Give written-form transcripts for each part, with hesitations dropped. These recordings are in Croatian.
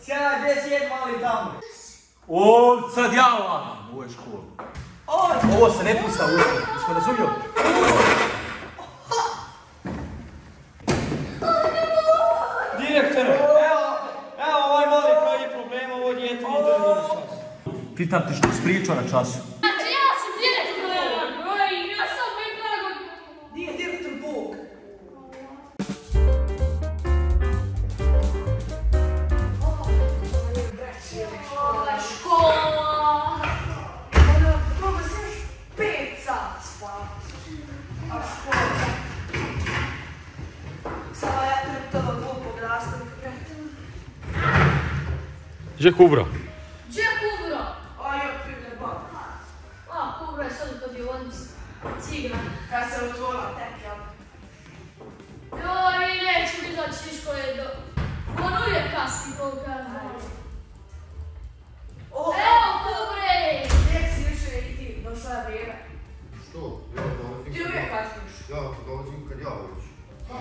Sjaj, gdje si jed mali tamo? O, sad ja lagam u ovoj školi. Ovo se ne pusta u ovoj, smo razumio? Direktore, evo ovaj mali koji je problem, ovo djete mi drži na času. Pitam ti što si pričao na času. Znači ja sam direktor, ja sam moj drago. Di je direktor Bog? Škola. Mogu se još 5 sati spavati. A škola. Samo ja tog glupog nastavnika. Gdje Kubra? Gdje Kubra? A ja pride bak. A, Kubra je sad u kladionici. Cigra. Kad se otvorila tepja. Joj, neću izaći iz škole do... On uvijek kasni koga. Evo Kubre! Lijek si više i ti, došla je vrijeme. Što? Ja dolazim. Ti uvijek kasniš. Ja dolazim kad ja hoću.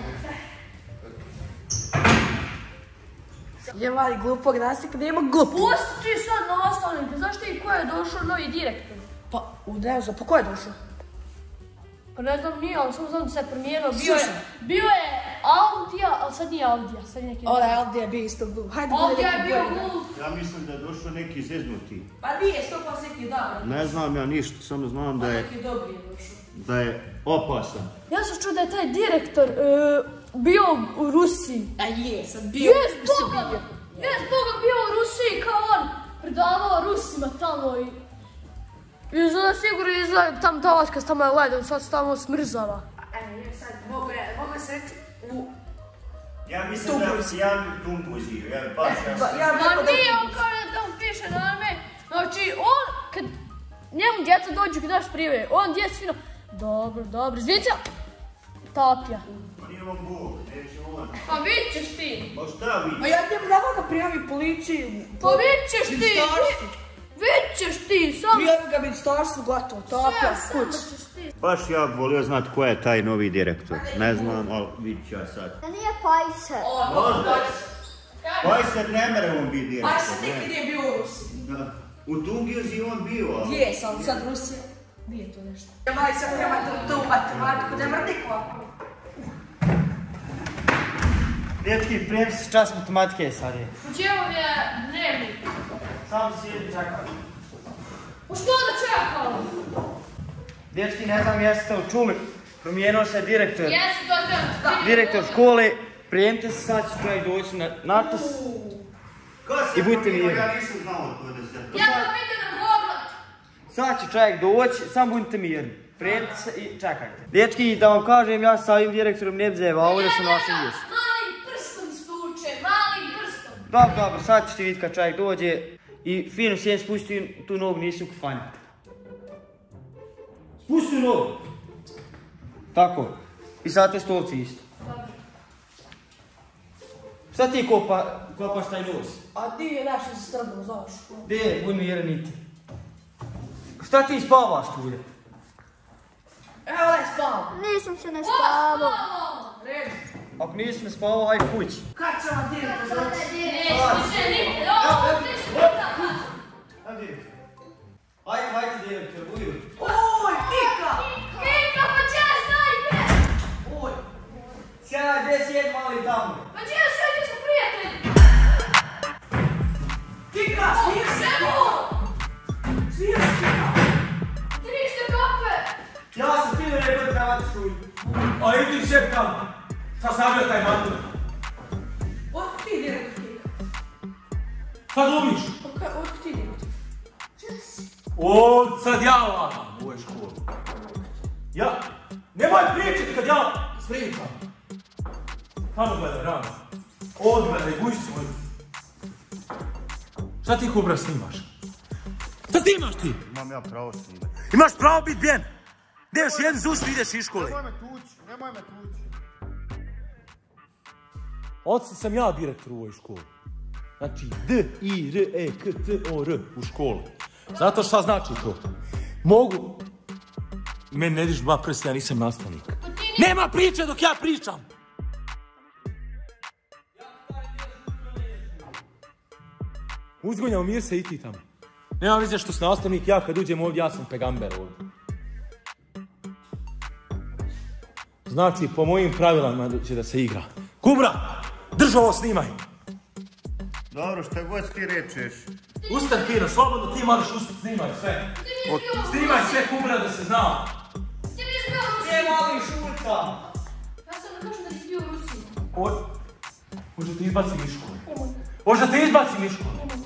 Je mali glupog nastavnika, nema glup. Pusti ti sad nastavnike, znaš ti ko je došao novi direktor? Pa, ne znam, pa ko je došao? Pa ne znam nije, ali samo znam da se promijenio. Bio je Audija, ali sad nije Audija, sad je neki... Onaj Audija je bio isto glup. Hajde, Audija je bio glup. Ja mislim da je došao neki zeznuti. Pa nije, 100% neki dobar. Ne znam ja ništa, samo znam da je, Neki dobri je došao. da je opasan. Ja sam čuo da je taj direktor bio u Rusiji. A je, sad bio. Jes Boga bio u Rusiji kao on predavao Rusima tamo i... Izgleda sigurno izgleda tam Tavačka tamo je ledom, sad se tamo smrzava. Ne, sad mogu se reći u... Ja mislim da je jedan tumpuzio, ja baš ja sam... Ma nije on kao da tamo piše na me. Znači on, kad njemu djeca dođu kad daš prijeve, on djeca fino, dobro, zvica, tapja. Pa nije on Bog, neće on. Pa vidit ćeš ti. Pa šta vi? A ja njemu ne mogu prijaviti policiju. Pa vidit ćeš ti. Vidit ćeš ti, sam... Prijavi ga ministarstvu, gotovo, tapja, kuć. Baš ja volio znat ko je taj novi direktor. Ne znam, ali vidit ću ja sad. Da nije Pajser. Možda. Pajser ne mere on biti direktor. Pajser nikad nije bio u Rusiji. Da. U Tungiozi on bio, ali... Je, sad Rusija. Nije to nešto. Ja mali sam treba tu matematiku, ne mrdi kvako. Dječki, prijem se čas matematike sad je. U čemu je dnevnik? Sam sjedi, čekaj. U što da čekao? Dječki, ne znam jeste li čuli, promijenio se direktor. Jesu to te... Direktor škole, prijemite se, sad će čovjek doći na natpis. Ko se I budite promijenio? mirni. Ja nisam znao to da se... Ja to vidim na Google. Sad će čovjek doći, samo budite mirni. Prijemite se i čekajte. Dječki, da vam kažem, ja sa ovim direktorom ne bi zajebao, ovdje sam na vašem mjestu. Malim prstom stuče, malim prstom. Dobro, sad ćete vidjeti kad čovjek dođe i fino sjen spusti tu nogu, nisi u kafanju. Spusti nogu. Tako. I sad te stolci isto. Šta ti kopaš taj nos? A di je naša se strgao za ovu školu? Gdje je, budь mi niti. Šta ti spavaš tu gdje? Evo da je spao. Nisam se ne spavao. Red. Ako nisi me spavao, aj kući. Kad će vam direktor doći? Neće niti, Ajde, direktor, budu. Oj, Kika! Kika, pa če ja znajte? Oj. Sjaj, gdje si jed mali tamo? Pa če ja sve ti smo prijatelji? Kika, smiješ se! Smiješ se, Kika! Ti nište kafe? Ja sam fino rekao da trebate šuti. A idi šep tamo. Šta sam bio taj matur? Otko ti direktor, Kika? Šta glumiš? Otko ti direktor? O, sad ja lagam u ovoj školi. Ja, nemoj pričati kad ja pričam. Tamo gledaj, rano. Odgledaj, guši svoj. Šta ti Kubra snimaš? Šta ti imaš ti? Imam ja pravo snimati. Imaš pravo biti bijen. Gdje još jedan zus ideš iz škole? Nemoj me tući. Odsad sam ja direktor u ovoj školi. Znači, D-I-R-E-K-T-O-R u školi. Znate šta znači to? Mogu... Meni ne diš dva prsta, ja nisam nastavnik. Nema priče dok ja pričam! Uzgonjao mir se i ti tamo. Nema veze što si nastavnik, ja kad uđem ovdje, ja sam pegamber ovdje. Znači, po mojim pravilama će da se igra. Kubra, drži ovo, snimaj. Dobro, šta god ti rečeš. Ustan Kira, slobodno ti moraš ustati, snimaj sve. Snimaj sve, Kubra, da se zna. Ti nisi bio u Rusiji. Gdje mali šuta? Ja sam da kažem da nisi bio u Rusiji. Možda te izbaci Miško. Možda te izbaci Miško.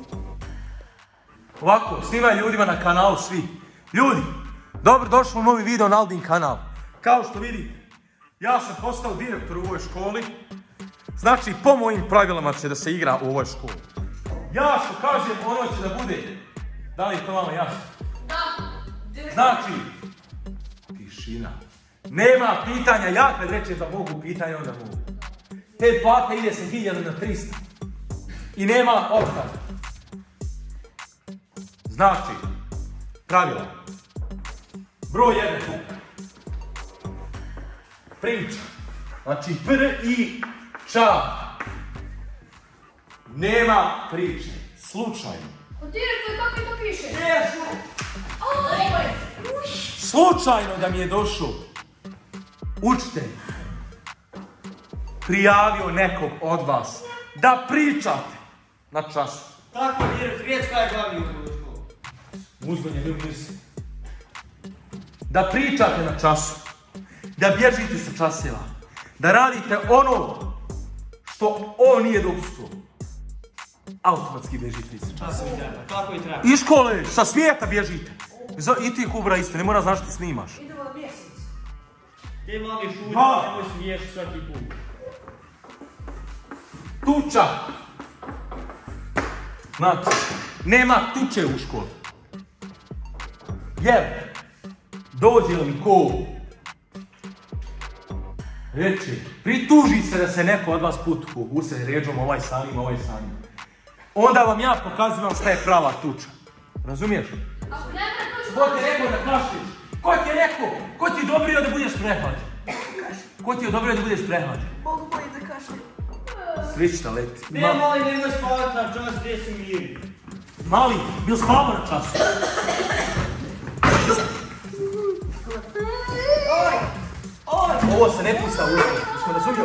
Ovako, snimaj ljudima na kanalu svi. Ljudi, dobro došli u novi video na Aldin kanal. Kao što vidite, ja sam postao direktor u ovoj školi. Znači, po mojim pravilama će da se igra u ovoj školi. Ja što kažem, ono će da bude. Da li je to vama jasno? Da. Znači, tišina. Nema pitanja, ja kad rečem da mogu pitanja, onda mogu. Te plata ide sa 1000 na 300. I nema otkaza. Znači, pravila. Broj 1. Priča. Znači, priča. Nema priče. Slučajno. O direktor, kako je to piše? Slučajno da mi je došao učitelj, prijavio nekog od vas da pričate na času. Tako, direktor, riječ kaj je glavni u školu. Uzgonje, ne umisi. Da pričate na času, da bježite sa časeva, da radite ono što on nije dopustio. Automatski bježite sa časeva. Tako i treba. Iz škole, sa svijeta bježite. I ti, Kubra, isto, ne mora znaš što ti snimaš. Idemo na mjesec. Ti mali šuta, nemoj se vješti svaki put. Tuča. Znači, nema tuče u školi. Jer, dođe li ko reče, prituži se da se neko od vas putu use ređom, ovaj sanim, ovaj sanim. Onda vam ja pokazujem šta je prava tuča. Razumiješ? Ako ne treba to Ko ti je rekao da kašliš? Ko ti je rekao? Ko ti je odobrio da budeš prehlađen? Ko ti je odobrio da budeš prehlađen? Mogu bolje da kašlim. Slična leti. Ne, mali, nemoj spavati na čas, gdje si miri. Mali, bil spavao na času. Ovo se ne puca u ušće, smo razumio?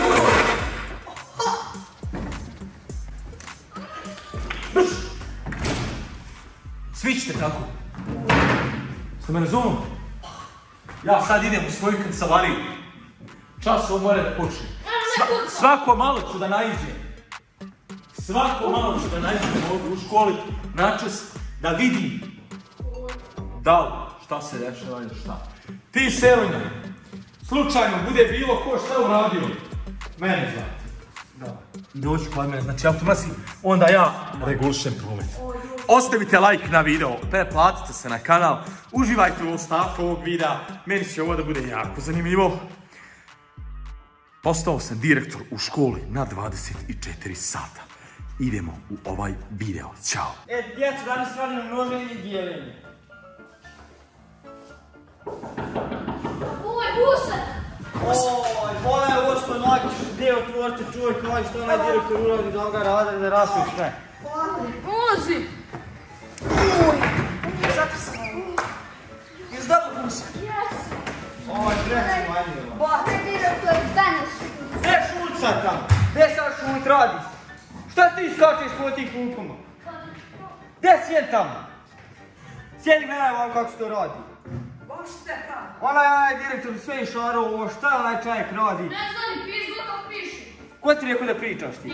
Svi ćete tako. Ste me razumili? Ja sad idem u svoju kancelariju. Čas ovo mora da počne. Svako malo ću da naiđem. Svako malo ću da naiđem ovdje u školi na čas da vidim da li šta se dešava ili šta. Ti, Selina, slučajno bude bilo ko šta uradio, mene zvati. Da. I doći kod mene, znači automatski, onda ja regulišem promet. Ostavite like na video, pretplatite se na kanal, uživajte u ostatku ovog videa, meni će ovo da bude jako zanimljivo. Postao sam direktor u školi na 24 sata. Idemo u ovaj video. Ćao. Djeco, danas radimo množenje i dijeljenje. Oj, buset! Oj, pogledaj ovo što nakiš, gdje otvorite čovjek, ovaj što onaj direktor uradi da ga rade, da rasuje sve. Ulazi! Jesi dobro busa? Ovaj treći manjima. Te direktor danas. Gdje šuca tamo? Gdje sad šut radi? Šta ti skačeš po tih klupama? Gdje sjedi tamo? Sjedi gledaj ovo kako se to radi. Vam što te pravi? Onaj direktor sve išaro ovo, šta onaj čovjek radi? Ne znam ni pizdu kako piše. Ko ti rekao da pričaš ti?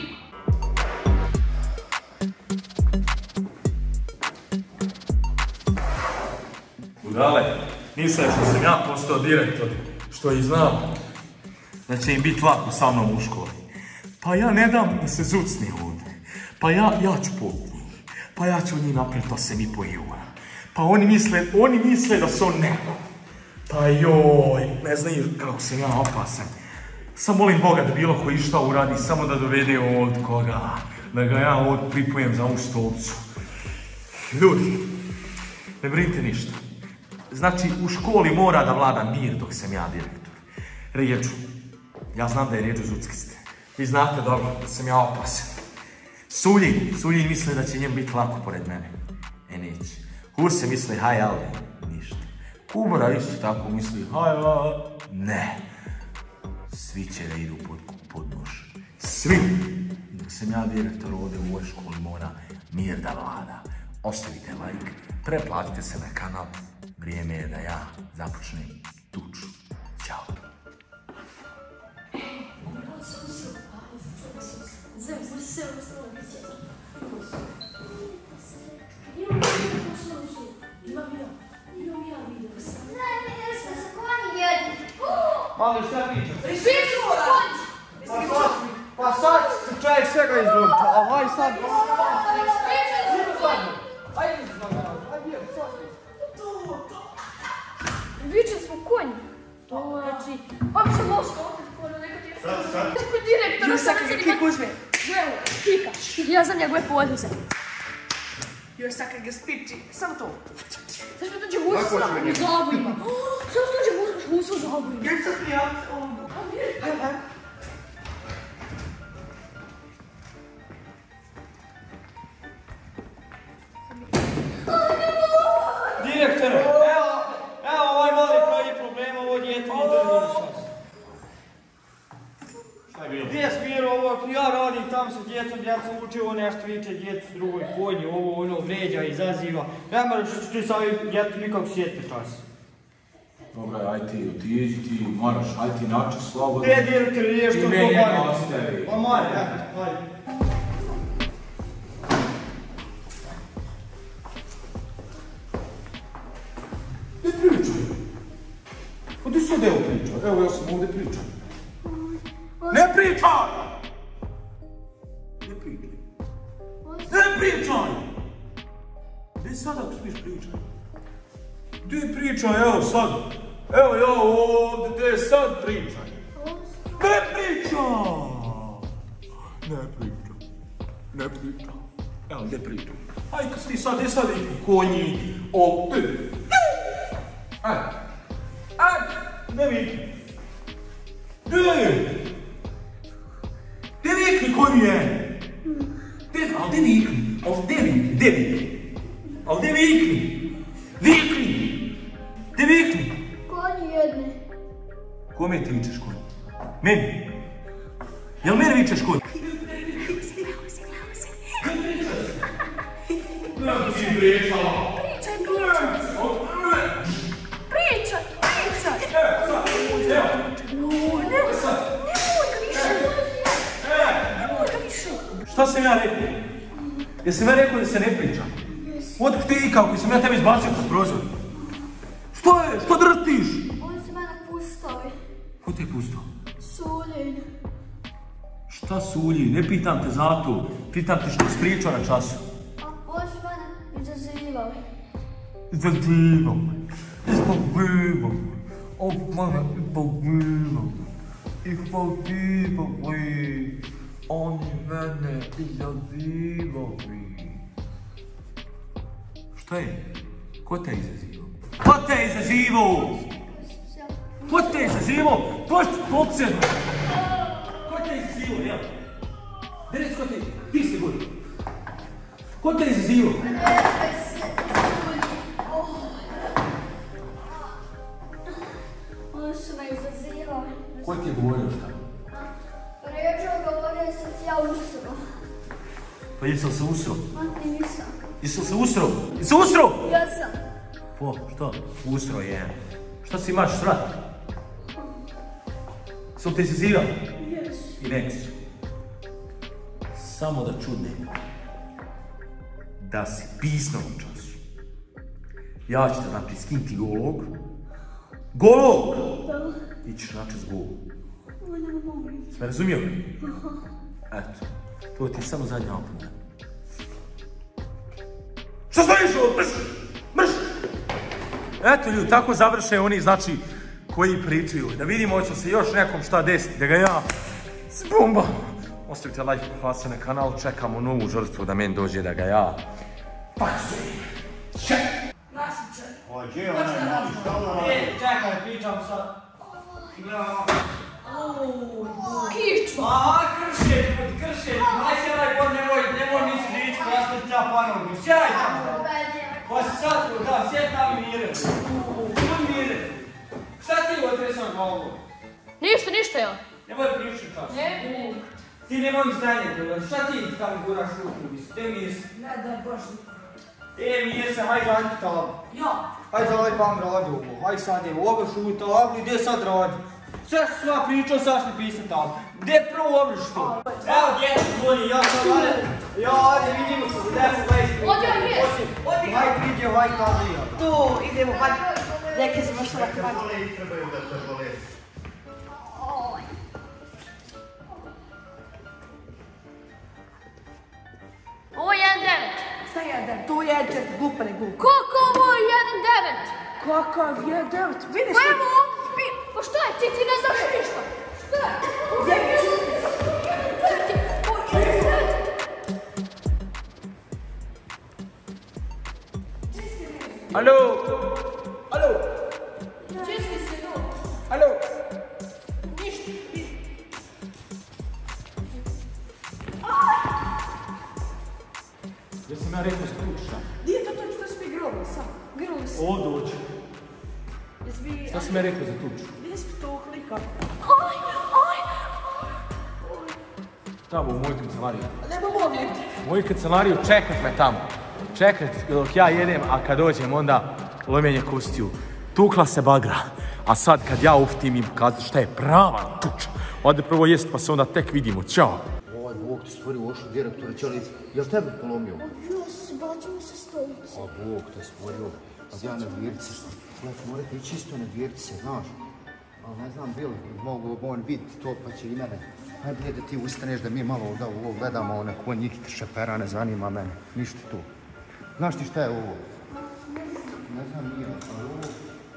Budale, nisam što sam ja postao direktor, što i znam da će im biti lako sa mnom u školi. Pa ja ne dam da se zucni ovdje. Pa ja ću poput njih. Pa ja ću od njih napraviti 8,5 eura. Pa oni misle da su on neko. Pa joj, ne znaju kako sam ja opasan. Sam molim Boga da bilo koji šta uradi, samo da dovede od koga. Da ga ja ovdje pripojem za ovu stolcu. Ljudi, ne brinite ništa. Znači, u školi mora da vlada mir dok sam ja direktor. Rijeđu. Ja znam da je rijeđu zuckiste. Vi znate dobro da sam ja opasan. Sulji misle da će njem biti lako pored mene. Neće. Huse misli, haj, ali ništa. Kubura isto tako misli, haj, ne. Svi će da idu pod nož. Svi. Dok sam ja direktor ovdje u ovoj školi mora mir da vlada. Ostavite like, preplatite se na kanal. Vrijeme je da ja započnem tuču. Ćao. Mali, šta pričaš? Pa sad čovjek svega izvojiti, a haj sad... Vičem smo konji. To znači... Opće mosto. Kod direktora sam se Kik uzme. Evo, Kika. Ja znam njegove podnice. Još sakaj ga spiči. Samo to. Zašto tuđe husu u zabojima? Zašto tuđe husu u zabojima? Ja ću sad prijaviti ovom. Direktore, evo ovaj mali pravi problem, ovo dijete nije drži šans. Šta je bilo? Gdje smjeru ovo, ja radim tam sa djecom, djeca uče, ovo nešto viče, djecu drugoj konji, ovo ono vređa, izaziva. Ne moraš ti sa ovim djetom nikako sjetiti čas. Dobra, aj ti, otiđi ti, moraš, aj ti naći slobodno. Gdje direktore, je što to Ti meni manje? ostavi. Pa manje, ajde. Ne pričaj. Pa ti sad evo pričaj, evo ja sam ovdje pričao. Ne pričaj! Ne pričaj. Ne pričaj! Gdje sad ako smiš pričaj? Gdje pričaj, evo sad? Evo ja ovdje, gdje sad pričaj? Ne pričaj! Ne pričaj. Ne pričaj. Evo gdje pričaj? Aj kad si ti sad, gdje sad idu konji, ovdje? Aj! Aj! Ne vikni! Gdje? Gdje vikni konji je? Ali gdje vikni? Ali gdje vikni? Gdje vikni? Ali gdje vikni? Vikni! Gdje vikni? Konji jedne. Kome ti vičeš konji? Meni? Jel mene vičeš konji? Ne si pričala! Pričaj! Šta sam ja rekao? Jesam ja rekao da se ne priča? Otkud ti ikao koji sam ja tebe izbacio kroz prozor? Što je? Što drtiš? On se mene pustao. Ko te je pustao? Suljen. Šta sulji? Ne pitam te za to. Pitam te što si pričao na času. A on se mene izazivao. Izazivao. Izazivao. Of mene izazivao. Izazivao. Oni mene izazivali. Šta je? Ko te je izazivao? Ko te je izazivao? Ko te je izazivao? Podsjedno! Ko te je izazivao, jel? Gdje reci ko te je? Ti si budi. Ko te je izazivao? On se me izazivao. Ko ti je govorio šta? Ređo govorio sam se ja usro. Pa jesam se usro? A nisam. Jesam se usro? Jesam usro? Ja sam. Po, što? Usro je. Šta si imaš srat? Sam te izazivao? Yes. I neću. Samo da čudnem. Da si pisno u času. Ja ću te naprijed skinuti golog. Golog! Da. I ćeš načas golog. Ovo nema molim. Sve razumio? Eto, to ti je samo zadnja opomena. Što stojiš ovo? Mrš! Mrš! Eto ljudi, tako završe oni, znači, koji pričaju. Da vidimo hoće se još nekom šta desiti, da ga ja zbombam. Ostavite like, hvala se na kanal, čekamo novu žrtvu da meni dođe da ga ja paksujem. Nasiče. O, gdje je onaj mali, šta ono radi? Čekaj, pričam sad. Kičma! Aha, kršeć, daj se onaj pod, nemoj Sjaj tamo. Pa sad, da, sjed tamo i mire. Budi mire. Šta ti otresao glavu? Ništa ja. Nemoj pričati tako. Ne. Ti nemoj znanje, šta ti tamo guraš ruku? Te mirse. Ne daj Bož. Mirse, hajde raditi tamo. Ja. Hajde ovaj vam radi ovo, hajde sad je ovo šuti tablu, gdje sad radi? Sve što sam pričao, sad što pisati tablu. Gdje prvo obriš to? Evo djeca zvoni, ja sam ajde, vidimo se za 10-20. Odi, Odi. Hajde vidio, hajde tamo ja. Tu idemo, hajde. Neke završava hajde. Vole i trebaju da te vole. Ovo je 1-9. Šta je 1-9? Tu je 1-4, glupane glup. Kako ovo je 1-9? Kakav je 9? Vidiš Pa li? evo ovdje spi. Pa šta je, ti ne znaš ništa. Šta je? Alo? Alo? Čisti se, no. Alo? Ništa. Jesam ja rekao stručna. Nije to što smo igrali sam. Grli se. Ovdje uđi. Jesi Šta sam ja rekao za tuču? Gdje smo to klika? Aj. Tamo u moju kancelariju. Nemo mogli. U moju kancelariju čekat me tamo. Čekat dok ja jedem, a kad dođem onda lomenje kostiju. Tukla se bagra. A sad kad ja uftim im pokazati šta je prava tuča. Ode prvo jest pa se onda tek vidimo. Ćao. Ovaj Bog ti stvorio ošu direktore, čeli, jel tebe polomio? Ja se bacimo sa stolice. A Bog te stvorio, a ja na dvjerci. Znači, morate ići isto na dvjerci, znaš. Ali ne znam, bil mogu on vidjeti to, pa će i mene. Najbolje da ti ustaneš, da mi malo da ovo gledamo, one konjiki, šepera, ne zanima mene, ništa tu. Znaš ti šta je ovo? Ne znam nije, ali ovo...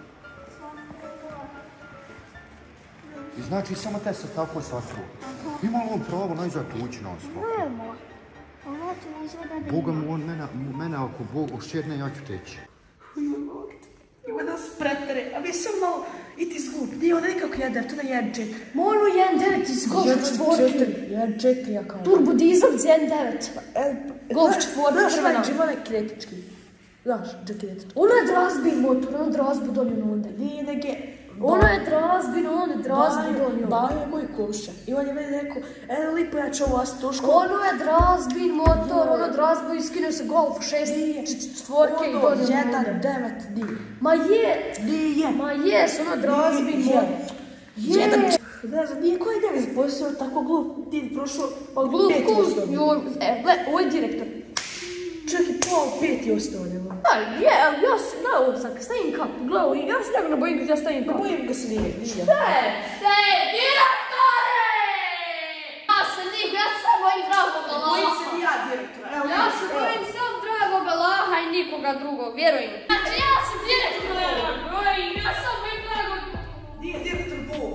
I znači, samo te se tako satru. Ima li on pravo najzad tući nas? Nema. Ona ti ne izgleda da Boga mu on mene ako Bog ošćerne, ja ću teći. Ima da se pretere, a vi sam malo i ti zgub. Nije onda nikako 1-9, to da je 1-4. Mono 1-9 iz Golf 4. 1-4 ja kao. Turbo dizel iz 1-9. Golf 4 crvena. Znaš, ima neki električki. Znaš, džekiletički. Ono je drazbin motor, ono je drazbin donio onda. Nije neke... Ono je drazbin, ono je drazbin donio. Bajo je moj koša. I on je meni rekao, lipo ja ću ovo stušku. Ono je drazbin motor, ono je drazbin iskinuo se Golf 6 četvorke i donio onda. 1-9 nije. Ma je! Nije. Ma jes, ono je drazbin motor. Jedan ne znam, nije koji 9 posao tako glup, ti prošao Pa glup, 5 ostao. gle, ovo je direktor. Čak i pol 5 je ostao njemu. Da, je, ali ja se, gledaj ovo sad, stavim kapu, gledaj ovo, ja se tako ne bojim kad ja stavim kapu. Bojim ga se nije. Šta je, direktore! Ja se niko, ja se sam bojim dragog Allaha. Bojim se ni ja direktora. Evo, Ja se bojim sam dragog Allaha i nikoga drugog, vjeruj mi. Znači, ja sam direktor, ja sam bojim dragog. Nije direktor Bog.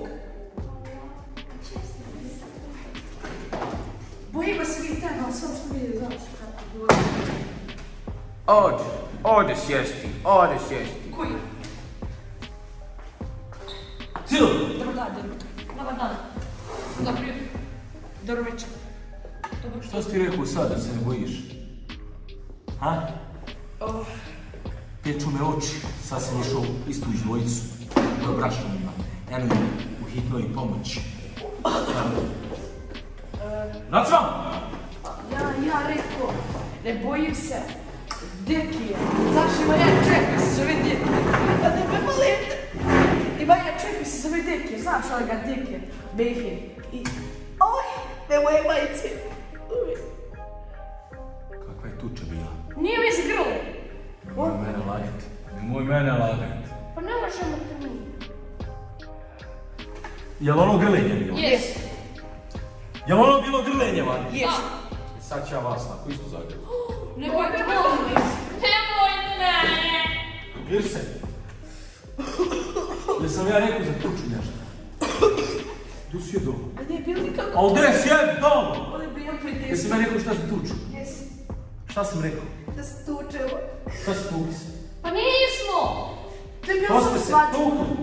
Bojim ga se vi tebe, ali sam što vidi, znaš kako govorim. Ode sjesti. Koji? Cijelo! Dobar dan, direktor. Dobar dan. Dobro jutro. Dobro večer. Što si ti rekao sad da se ne bojiš? Ha? Pječu me oči, sad sam išao istu iz dvojicu. To je brašno ima. Eno u hitnoj pomoći. Nacvam! Ja rekao, ne bojim se. Dekije. Znaš, ima jedan čovjek koji se zove Dekije. Pa ne me molite. Ima jedan čovjek koji se zove Dekije. Znaš ovoga Dekije. Behir. I... Oj, ne moje majice. Kakva je tuča bila? Nije mi se grlo. Nemoj mene lagati. Nemoj mene lagati. Pa ne možemo te mi. Jel ono grlenje bilo? Jes. Jel ono bilo grlenje, Vanja? Jes. Sad ću ja vas tako isto zagrebu. Nemoj te molim. Nemoj me. Mir se. Jesam ja rekao za tuču nešto? Tu si je doma. A nije bilo nikako. A gdje sjedi doma? On je bio prijatelj. Jesi me rekao šta za tuču? Jesi. Šta sam rekao? Da se tučemo. Šta si tukli? Pa nismo. To je bilo Šta samo ste se svađa. tukli?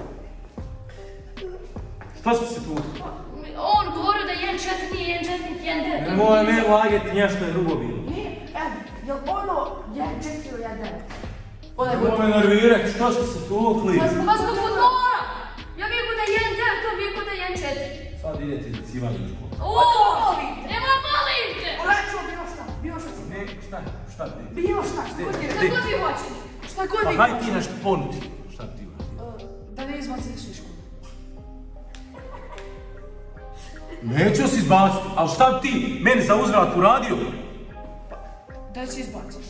Šta ste se tukli? On govorio da 1-4 nije 1-4 niti 1-9. Nemoj me lagati, nešto je drugo bilo. Nije, evo. jel ono 1-4 ili 1-9? Nemoj me nervirati, što ste se tukli? Pa smo motora! Ja vijeku da je 1-9, to vijeku da je 1-4. Sad idete za civanje u školu. Oooo! Nemoj molim te! Uračuo bilo šta. Ne, šta ti? Bilo šta god je. Šta god vi hoćete? Šta god vi Pa haj ti nešto ponudi. Šta ti uradio? Da ne izbaciš iz školu. Neću se izbaciti, ali šta bi ti meni za uzvrat uradio? Da se izbaciš.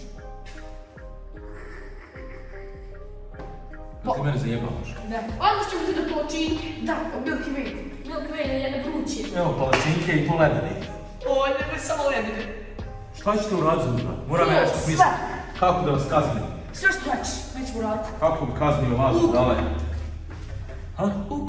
Da ti mene zajebavaš. Ne. Odmah ćemo ti do palačinke. Da, Milky Way. Milk Way, jedne vruće. Evo palačinke i poledane. Oj, nemoj samo ledine. Šta ćete uraditi za uzvrat? Moram ja nešto Sve. misliti. Kako da vas kaznim? Sve što hoćeš, nećemo raditi. Kako bi kaznio vas, dale? Ha? Uk.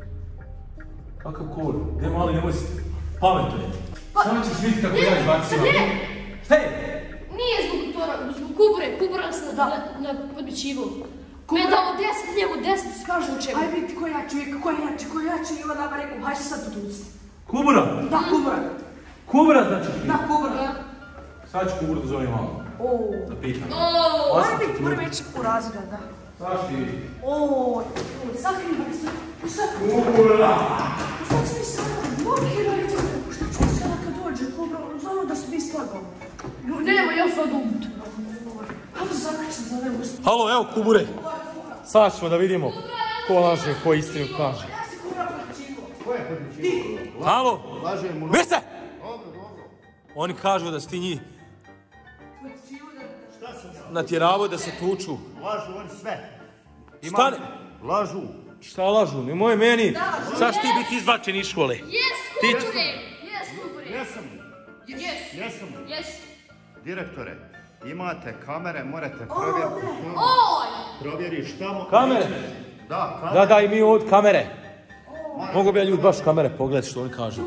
Kakav kod? Gdje mali, nemoj se pametujete. Samo ćeš vidjeti kako ja izbacim. Šta je? Nije zbog kubure, kubura nas na podbićivu. Meni dao 10, njemu 10, kaže u čemu. Aj vidite ko je jači, ko je jači i on nama rekao, haj se sad potuci. Kubura? Da, kubura. Kubura znači? Da, kubura. Sad ću kubura da zovem malo. Ooo. Da pitam. Oooo! Aj vidite, moram ići u razred, da. Znaš ti vidi? Ooo, sakrivaj se. Kubura! Šta će mi sada? Mogi raditi. Šta će mi sada kad dođe kubra? Znamo da se mi slagao. Nema, ja sad umtu. Hajde zakričam za ove usta. Halo, evo kubure. Sad ćemo da vidimo ko laže, ko istinu kaže. Ja si kubra podličivo. Ko je podličivo? Halo? Laže mu Vise! Dobro, dobro. Oni kažu da si ti njih Podličivo da... Šta sam ja? natjeravao da se tuču. Lažu oni sve. Šta ne? Lažu. Šta lažu? Nemoj meni. Sad ćeš ti biti izbačen iz škole. Jes, kubure! Jes, kubure! Jesam. Jes! Jesam. Jes! Direktore, imate kamere, morate provjeriti. Oj! Provjeriš tamo. Kamere? Da, kamere. Da, i mi od kamere. Mogu bi ja ljudi baš kamere pogledati što oni kažu.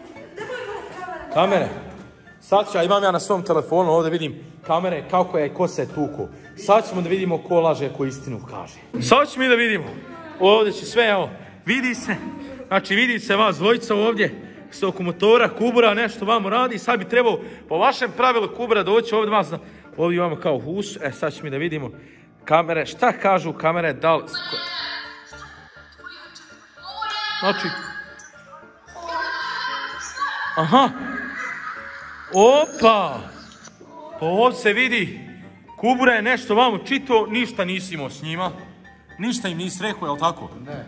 Kamere. Sad ću, ja imam ja na svom telefonu, ovdje vidim kamere, kako je i ko se tuku. Sad ćemo da vidimo ko laže, ko istinu kaže. Sad ćemo i da vidimo. Ovdje će sve, evo, vidi se. Znači, vidi se vas dvojica ovdje. S oko motora, kubura, nešto vamo radi. Sad bi trebao, po vašem pravilu, kubura doći ovdje vas. Ovdje imamo kao hus. Sad ćemo i da vidimo kamere. Šta kažu kamere, da li... Znači... Aha! Opa! Pa ovdje se vidi, kubura je nešto vamo čito, ništa nisi imao s njima. Ništa im nisi rekao, jel tako? Ne.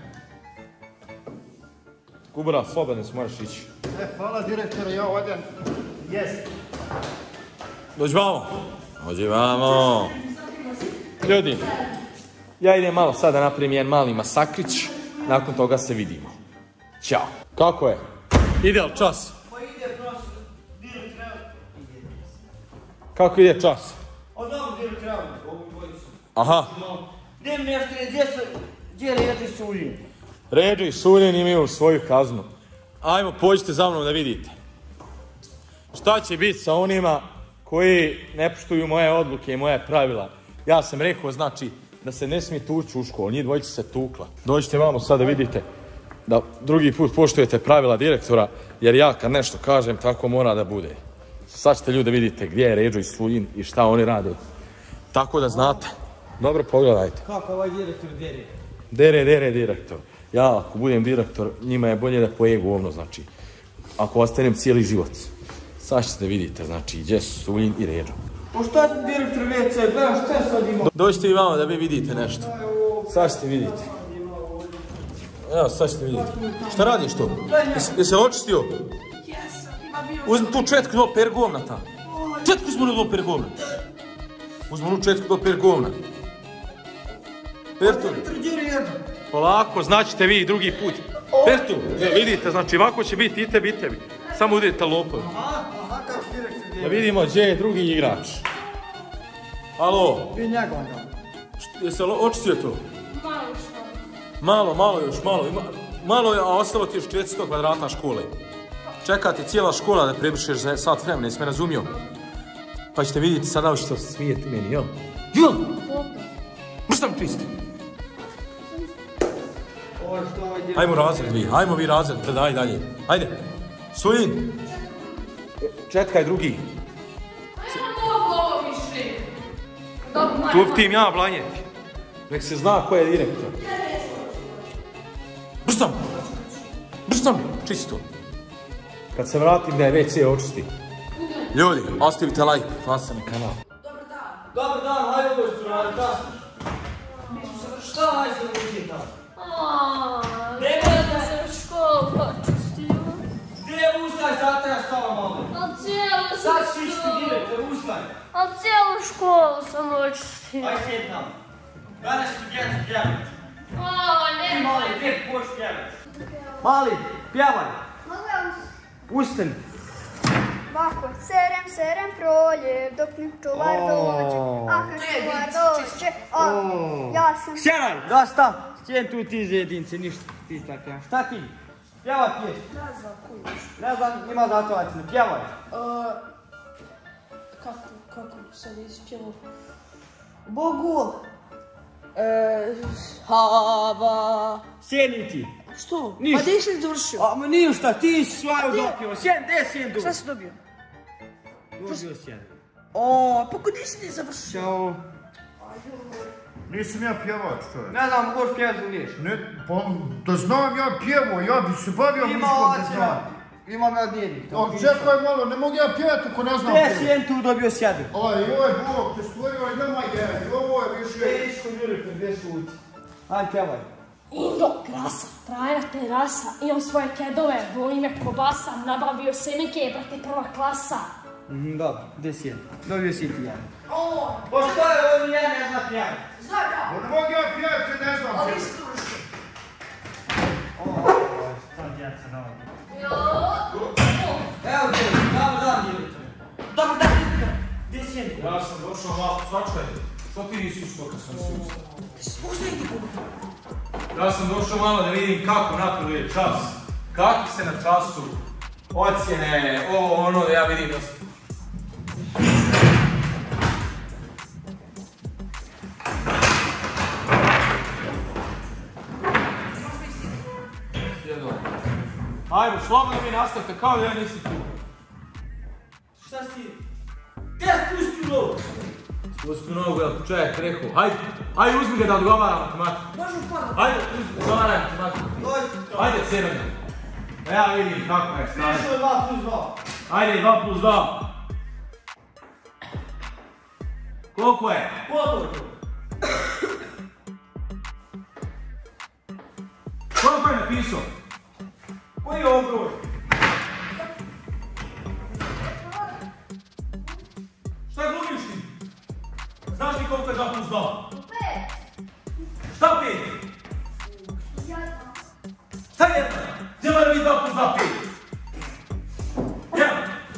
Kubura, slobodno se moraš ići. Hvala direktore, ja odem. Jest. Dođi vamo. Dođi vamo. Ljudi, ja idem malo sada napravim jedan mali masakrić, nakon toga se vidimo. Ćao. Kako je? Ide li čas? Pa ide prosto, direktor, ide. Kako ide čas? A dobro, direktor, ovu dvojicu. Aha. Gdje mi nešto je, gdje ređe Sulin? Ređe i Sulin imaju svoju kaznu. Ajmo, pođite za mnom da vidite. Šta će biti sa onima koji ne poštuju moje odluke i moje pravila? Ja sam rekao, znači, da se ne smije tući u školu. Njih dvojica se tukla. Dođite vamo sad da vidite da drugi put poštujete pravila direktora, jer ja kad nešto kažem, tako mora da bude. Sad ćete ljudi vidite gdje je Ređo i Sulin i šta oni rade. Tako da znate. Dobro, pogledajte. Kako ovaj direktor dere? Dere direktor. Ja ako budem direktor, njima je bolje da pojedu ovno, znači. Ako ostanem cijeli život. Sad ćete vidite, znači, gdje su Sulin i Ređo. O šta ti direktor WC, gledam šta sad ima? Dođite i vamo da vi vidite nešto. Sad ćete vidite. Evo, sad ćete vidite. Šta radiš to? Jesi li očistio? Jesam, ima bio... Uzmi tu četku do per govna ta. Četku uzmi do per govna. Uzmi onu četku do per govna. Pertu. Gdje ređe? Polako, znaćete vi drugi put. Pertu, vidite, znači ovako će biti i tebi. Samo udite lopovi. Aha, kako direktor dere? Da vidimo gdje je drugi igrač. Halo, Vi njega onda. jesi li očistio to? Malo što. Malo još. Malo je, a ostalo ti još 400 kvadrata škole. Čekate cijela škola da prebrišeš za sat vremena, jesi me razumio? Pa ćete vidjeti sada što se smijete meni, jel? Jel? Možda mi čisti? Ovo što ovaj direktor... Ajmo razred vi, ajmo vi razred, predaj dalje. Ajde. Sulin. Četkaj drugi. Ajmo mogu ovo više. Tuftim ja blanjeti. Nek se zna ko je direktor. Brstam, čisto. Kad se vratim da je WC očisti. Ljudi, ostavite like, glasa na kanal. Dobar dan, hajde ovo što radi, kasno. Šta hajde se uči tamo? Treba da se u školu počistio. Gdje ustaj, sad treba stava malo. Ali cijelu Sad sam šiški školu. direktor, ustaj. Ali cijelu školu sam očistio. Aj sjed tamo. Danas ti djecu pjevati. Ti mali, gdje poš pjevati? Mali, pjevaj. Ustani. Ovako, serem proljev, dok mi čuvar dođe. A kad čuvar dođe, ja sam... Sjeraj, dosta. Sjen tu ti iz jedince, ništa ti tako. Šta ti? Pjevaj pjesmu. Ne znam, ima zatovacina, pjevaj. Kako sad ispjevo? Bogul. Hava. Sjeni ti. Što? Ništa. Pa gdje si završio? A, ma ništa, ti si svaju dopio. Sjen, gdje sjen dobio? Šta si dobio? Dobio sjen. Pa gdje si ti završio? Ćao. Nisam ja pjevač, čovjek. Ne znam, možeš pjevati ili neš. Ne, pa da znam ja pjevo, ja bi se bavio Ima muzikom da ocjena. znam. Imam ja dnevnik. Ali čekaj malo, ne mogu ja pjevati ako ne znam Gdje pjevo. sjen tu dobio sjede? Aj, Bog te stvorio, aj nema je, ovo je više... Vidiš ko direktor, gdje šuti. Ajde, pjevaj. Indo, krasa, trajna terasa, imam svoje kedove, volim me kobasa, nabavio semenke, brate, prva klasa. Dobro, gdje sjen? Dobio si ti jedan. Pa šta je ovo, ja ne znam pjevati. Znam ja. Ne mogu ja pjevati, ne znam Ali pjevo. si završio. Šta djeca radi? Evo djeca, dobar dan direktor. Dobar dan, direktor. Gdje sjen? Ja sam došao malo, svačkaj. Što ti nisi usto kad sam si usto? Ti si možda i tako. Ja sam došao malo da vidim kako napreduje čas. Kako se na času ocjene, ovo ono da ja vidim da se... Ajmo, slobodno mi nastavite kao da ja nisi tu. Šta si ti? Gdje spusti nogu? Spusti nogu, jel čovjek rekao. Ajde uzmi ga da odgovara matematiku. Možemo ponovno. Ajde, odgovaraj matematiku. Ajde, crveno. Da ja vidim kako je stanje. Piše 2+2. Ajde, 2+2. Koliko je? Koliko? Koliko je napisao? Koji je ovo broj? Šta glumiš ti? Znaš li koliko je 2+2? 5. Šta 5? Šta 1? Gdje mora biti 2+2 5? 1.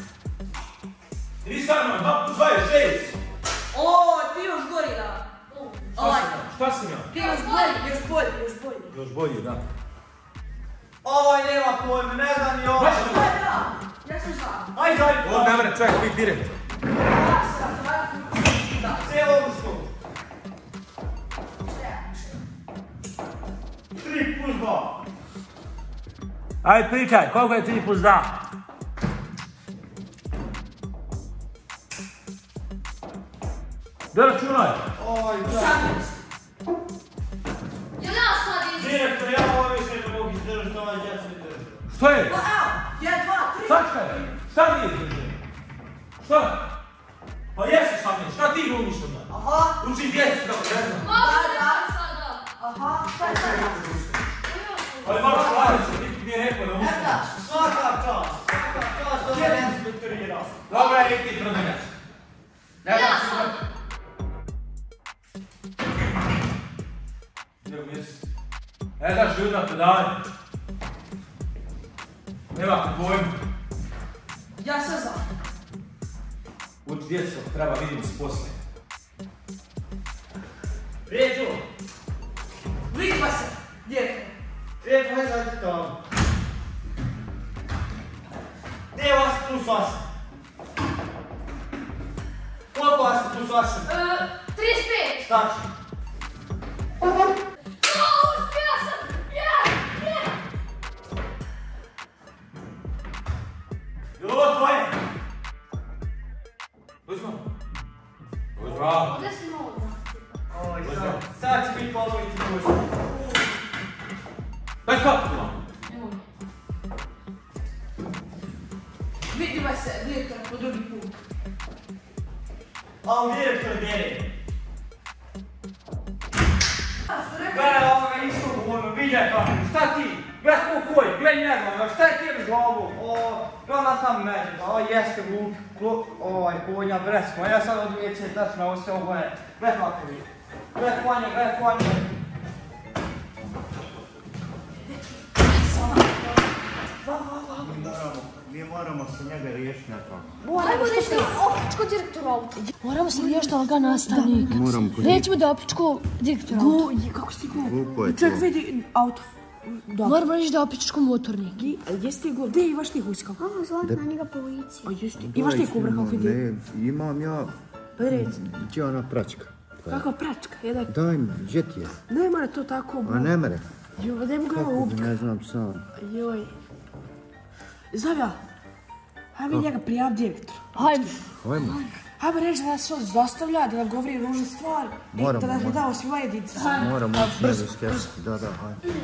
Ili stvarno, 2+2 je 6. Ti još gori da. Šta sam ja? Ti još bolji. Još bolji, da. Ovaj nema pojma, ne znam ni ovo. Ja sam znam. Ajde, zajedno. Ovo ne mre čovjek biti direktor. Sve ovo što? 3+2. Ajde pričaj, koliko je 3+2? Da računaj. Oj, da. Jel ja sad izgledam? Direktor, ja ovo više ne mogu izdržati, ovaj djeca ne drži. Što je? Pa evo, 1, 2, 3. Sačkaj, šta nije izdržao? Šta? Pa jesi sam je, šta ti glumiš od nas? Aha. Učim djecu kako ne znam. Mogu da sada? Aha. Šta je sad? Ali malo šladim se, niti mi je rekao da učim. Svaka čast, što me ne inspektorirao. Dobro je i ti promenjaš. Ja sam. Evo mjesec. Ne daš ljudna predavanja. Nema ti pojma. Ja sam znam. Uči djecu, treba vidjeti se poslije. Ređo, Vidimo se. Direktor. Ređo, hajde zađi tamo. Gdje je vas tu svašan? Koliko vas tu svašan? 35. Tačno. Uspio sam! Je! Je li ovo tvoje? Dođi malo. Dođi bravo. Gdje si novo? Smivaj se, direktor, po drugi put. A u direktor dere. Gledaj ovoga isto govorim, vidjaj kako, šta ti? Gledaj koji, gledaj njega, šta je tebi s glavom? Gledaj tam međe, jeste glup, konja, brecmo, ja sad od uvijeće tačno ovo sve ovo je. Gledaj kako vidi. Gledaj konja. Mi moramo se njega riješiti nekako. Ajmo nešto opičko direktora auto. Moramo se riješiti ovoga nastavnika. Nećemo da opičko direktora auto. Kako si ti glup? Glupo je to. Čovjek vidi auto. Moramo reći da opičko motornik. Jesi ti glup? Gdje imaš ti huskao? Ovo zvati na njega policiju. Imaš ti kubra kao vidi? Ne, imam ja. Pa reci. Gdje je ona pračka? Kakva pračka? Daj mi, gdje ti je? Ne mora to tako. A ne mere. Joj, daj mu ga Kako ubiti. ne znam sam. Joj. Zavija. Hajde njega prijav direktor. Hajmo. Hajmo. Hajde reći da nas on zostavlja, da nam govori ružne stvari. Moramo, Da nas moramo. dao svima jedince. Moramo ići njega skepsiti. Da, hajde.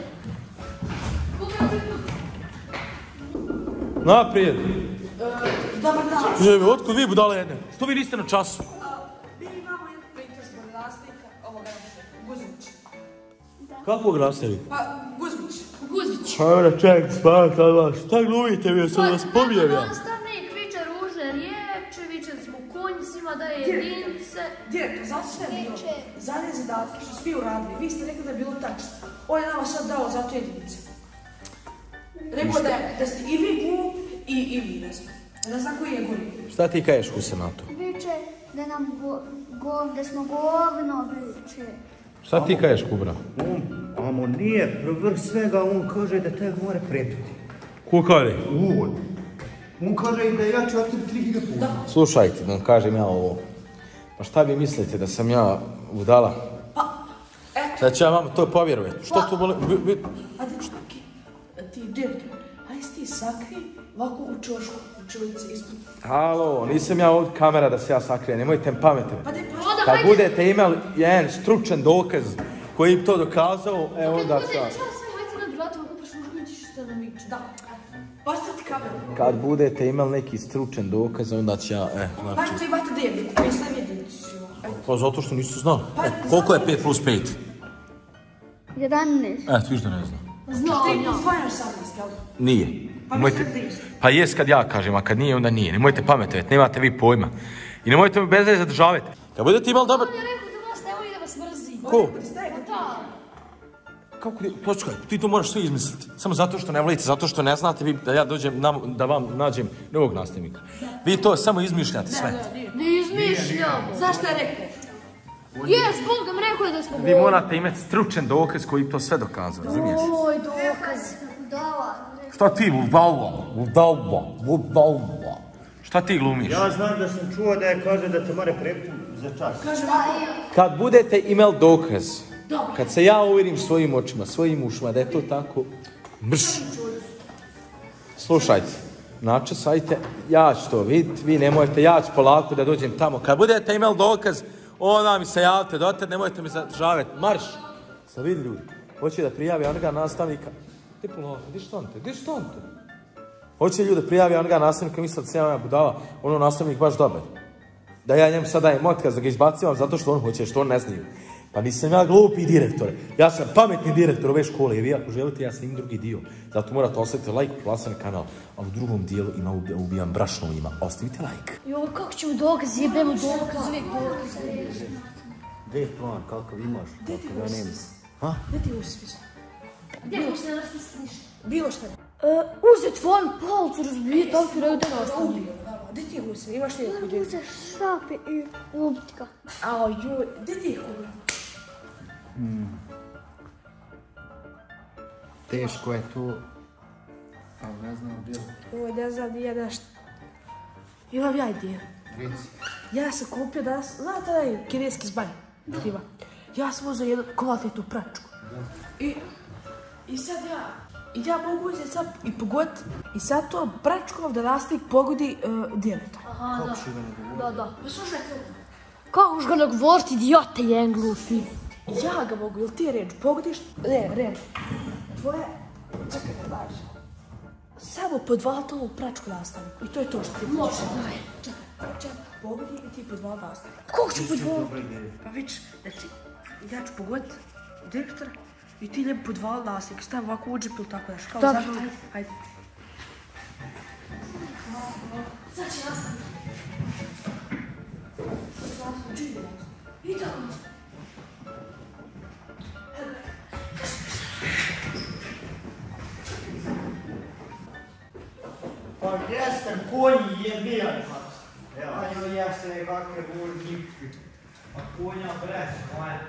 Naprijed. Dobar dan. Ževi, otkud vi budale jedne? Što vi niste na času? Mi imamo jednu pritužbu od nastavnika ovoga Guzmić. Kakvog nastavnika? Pa, Guzmić. Guzić. Ajde, ček, spavak od vas. Šta glumite mi, sam vas pobijem ja. Nastavnik viče ružne riječi, viče smo konji, svima daje jedince. Direktor, zato sve je bilo. Zadnje zadatke što svi uradili, vi ste rekli da je bilo tačno. On je nama sad dao zato jedinice. Rekao da ste i vi glup i vi, ne znam. Ne znam koji je gori. Šta ti kažeš u senatu? Viče da nam da smo govno, viče. Šta ti kažeš, Kubra? Amo nije, vrh svega, on kaže da te more prepiti. Ko kaže? Uvod. On kaže da ja ću otim 3000 puta. Slušajte, da vam kažem ja ovo. Pa šta vi mislite, da sam ja budala? Da će ja vama to povjerovati. Što to boli? A ti direktor, ajde ti sakri ovako u čošku, u čulici ispod. Halo, nisam ja ovdje kamera da se ja sakrijem, nemojte me pametiti. Pa daj Kad budete imali jedan stručan dokaz koji im to dokazao, onda Kad bude sad. čas, sve hajte nad vratom, ako prešužgujući što nam viče. Da. Postaviti kameru. Kad budete imali neki stručan dokaz, onda će ja, znači... Znači, imate dnevnik, koji sam jedinicu. Pa zato što nisu znali. Koliko je 5 plus 5? 11. Viš da ne znam. Ti izdvajaš 18, jel? Nije. Pa Nemojte... mislim da isto. Pa jes kad ja kažem, a kad nije, onda nije. Nemojte pametovati, nemate vi pojma. I nemojte me bez veze zadržavati. Kad budete imali dobar... On je rekao da vas ne voli da vas mrzi. Ko? Da. Kako ti... Počekaj, ti to moraš sve izmisliti. Samo zato što ne volite, zato što ne znate vi da ja dođem da vam nađem novog nastavnika. Vi to samo izmišljate sve. Ne izmišljamo. Zašto je rekao? Jes, Bog nam rekao je da smo Vi morate imati stručan dokaz koji to sve dokazao, razumiješ? Oj, dokaz. Šta ti udalva? Šta ti glumiš? Ja znam da sam čuo da je kaže da te more prepiti za čas. Kad budete imali dokaz, kad se ja uvjerim svojim očima, svojim ušima da je to tako, brš. Slušajte, načasajte, ja ću to vidjeti, vi nemojte, ja ću polako da dođem tamo. Kad budete imali dokaz, onda mi se javite, dotad nemojte mi zadržavati. Marš! Sad vidi ljudi, hoće da prijavi onoga nastavnika. Ti polako, di štonte? Hoće ljudi da prijavi onoga nastavnika, misle da se ja budala, ono nastavnik baš dobar. Da ja njemu sad dajem otkaz, da ga izbacivam zato što on hoće, što on ne znaju. Pa nisam ja glupi direktor, ja sam pametni direktor ove škole i vi ako želite ja snimim drugi dio. Zato morate ostaviti like, potplatiti na kanal, a u drugom dijelu ima ubijam brašno u njima. Ostavite like. Joj, kako ćemo dokaz, jebemo dokaz, uvijek dokaz. Gdje je plan, kakav imaš, kakav ja nemam. Ha? Gdje ti uspješ? Gdje se nas misliš? Bilo šta je. Uzet van palcu, razbijeti, ali ti rejde nastavnik. Gdje ti je uspješ? Imaš li neku djecu? Uzeš šape i ubiti ga. Ao, joj, gdje ti je kubra? Teško je to. Ali ne znam gdje. Joj, ne znam, nije nešto. Imam ja ideju. Reci. Ja sam kupio danas, znate taj kineski zbaj? Ima. Ja sam uzeo jednu kvalitetnu pračku. I sad ja mogu uzeti sad i pogoditi. I sad to pračkom da nastavnik pogodi direktor. Aha, da. Pa slušaj, Kako ću ga nagovoriti, idiote, jedan glupi. ja ga mogu, jel ti reč, pogodiš? Ne, reč. Tvoje, čekaj da daš. samo podvaliti ovu pračku nastavniku. I to je to što ti je. Može, daj. Čekaj, pogodi i ti podvaliti nastavniku. Kako ću podvaliti? Pa vidiš, znači, ja ću pogoditi direktora i ti lijepo podvaliti nastavniku. Stavim ovako u džep ili tako daš. Kao Dobro, zavrlo. Hajde. Sad će nastaviti. I tako. Pa jeste konji jebijani. Evo jeste kakve gurgipki. A konja brez, moje.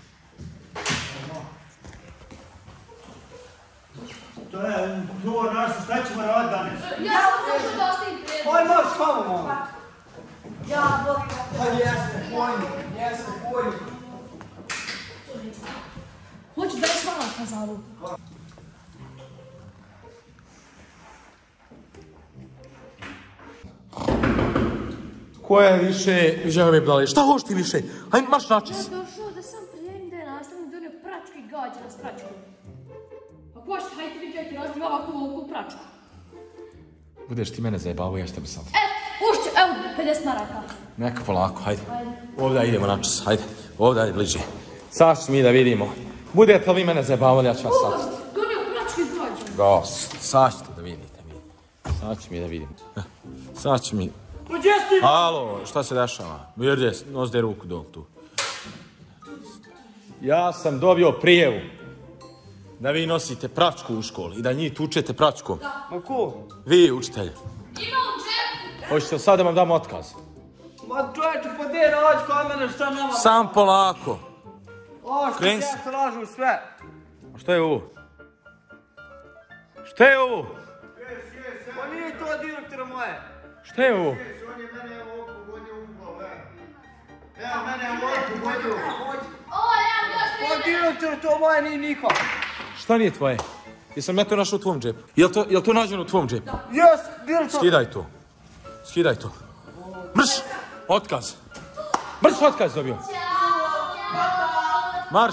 To je to naš, šta ćemo raditi danas? Ja sam zašto da ostavim prijedlog. Aj, moš kamo, mamo. Ja volim Pa jeste konji. Hoću da je s vama kazalu. Ko je više, žena mi blali, šta hoš ti više? Hajde, marš načis. Ja došao da sam prijavim da je nastavnik donio pračku i gađa nas pračku. Pa ko što, hajde vidjeti, razbim ovako ovu pračku. Budeš ti mene zajebavao, ja šta bi sad. Ušće, evo, 50 maraka. Neka polako, hajde. Ovdje idemo načis, hajde. Ovdje, ajde, bliže. Sad ću mi da vidimo. Budete li vi mene zajebavali, ja ću vas sad. Donio pračku i gađa. Gos, sad ćete da vidite mi. Sad ću mi da vidim. Sad ću mi... Gdje si ti? Alo, šta se dešava? Mirde, nozde ruku dol tu. Ja sam dobio prijevu da vi nosite pračku u školi i da njih tučete pračkom. Ma ko? Vi, učitelj. Ima u džepu. Hoćete li sad da vam dam otkaz? Ma čovječe, pa gdje nađi kod mene, šta nama? Sam polako. O, što Kreni ja se. slažu sve. A šta je ovo? Šta je ovo? Pa nije to direktora moje. Šta je ovo? On je mene ovako vodio u glavu, evo mene ovako vodio. Ovo je ja još Pa direktor, to moje nije nikak. Šta nije tvoje? Jesam ja to našao u tvom džepu? Jel to nađeno u tvom džepu? Jes, direktor. Skidaj to. Skidaj to. Mrš! Otkaz. Mrš otkaz dobio. Marš.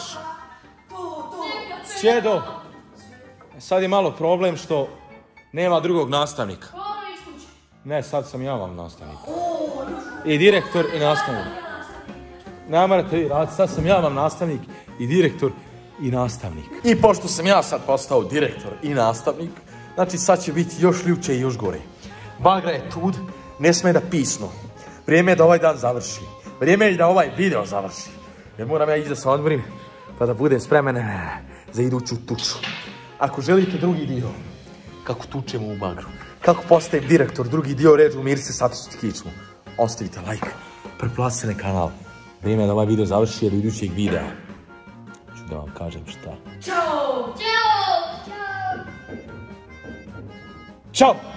Sjedo. Sad je malo problem što nema drugog nastavnika. Ne, sad sam ja vam nastavnik. I direktor i nastavnik. Ne morate vi raditi, sad sam ja vam nastavnik i direktor i nastavnik. I pošto sam ja sad postao direktor i nastavnik, znači sad će biti još ljuče i još gore. Bagra je tud, ne sme da pisnu. Vrijeme je da ovaj dan završi. Vrijeme je da ovaj video završi. Jer moram ja ići da se odmorim, pa da budem spreman za iduću tuču. Ako želite drugi dio, kako tučemo u bagru, kako postajem direktor, drugi dio ređu u Mirse Satičić kičmu, ostavite like, preplatite na kanal. Vrijeme je da ovaj video završi jer u idućeg videa ću da vam kažem šta. Ćao! Ćao! Ćao! Ćao!